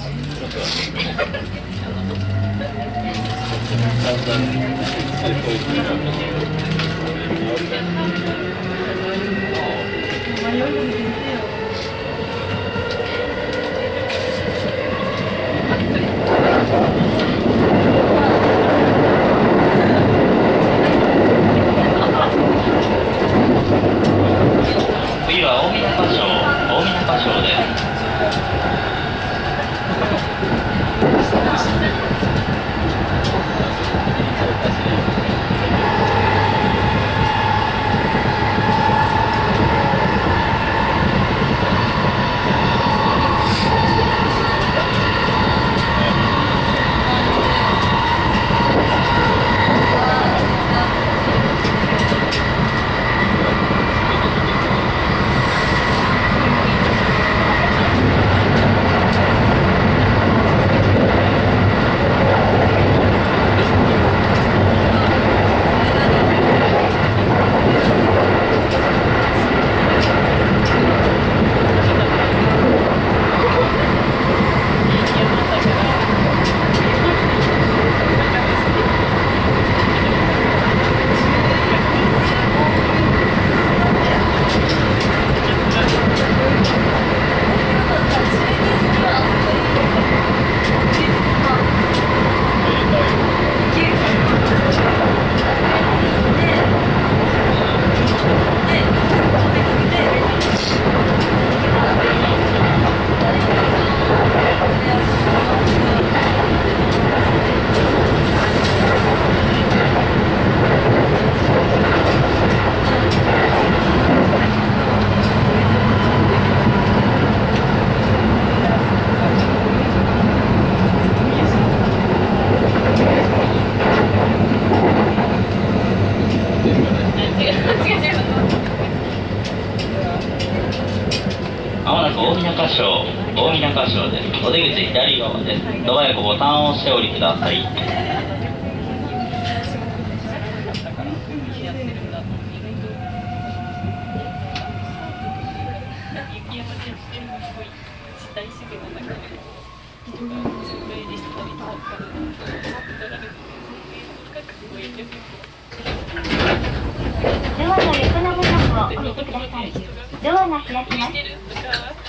次は大湊小です。まもなく大湊小です。お出口左側です。ドア横ボタンを押してお降りください。 ドアの横の部分を降りてください。ドアが開きます。